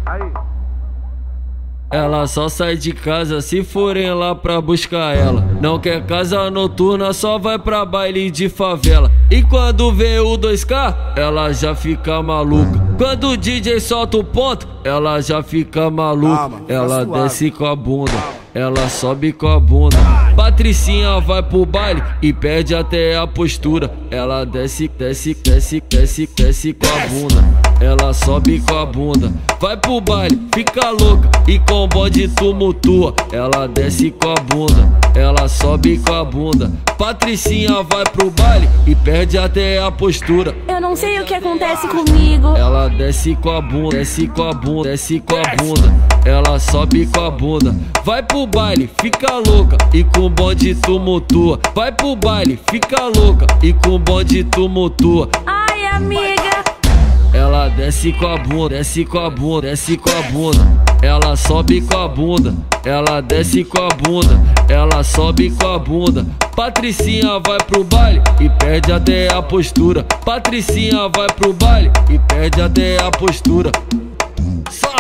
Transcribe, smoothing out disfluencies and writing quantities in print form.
Ela só sai de casa se forem lá pra buscar ela. Não quer casa noturna, só vai pra baile de favela. E quando vê o 2K, ela já fica maluca. Quando o DJ solta o ponto, ela já fica maluca. Ela desce com a bunda, ela sobe com a bunda. Patricinha vai pro baile e perde até a postura. Ela desce com a bunda. Ela sobe com a bunda, vai pro baile, fica louca e com o bode tumultua. Ela desce com a bunda, ela sobe com a bunda. Patricinha vai pro baile e perde até a postura. Eu não sei o que acontece comigo. Ela desce com a bunda, desce com a bunda, desce com a bunda. Ela sobe com a bunda, vai pro baile, fica louca e com o bode tumultua. Vai pro baile, fica louca e com o bode tumultua. Ai, amiga. Ela desce com a bunda, desce com a bunda, desce com a bunda. Ela sobe com a bunda, ela desce com a bunda, ela sobe com a bunda. Patricinha vai pro baile e perde até a postura. Patricinha vai pro baile e perde até a postura. Só